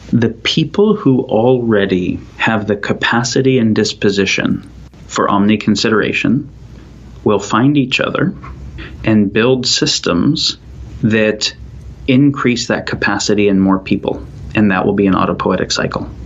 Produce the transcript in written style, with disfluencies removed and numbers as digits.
The people who already have the capacity and disposition for omni-consideration will find each other and build systems that increase that capacity in more people. And that will be an autopoietic cycle.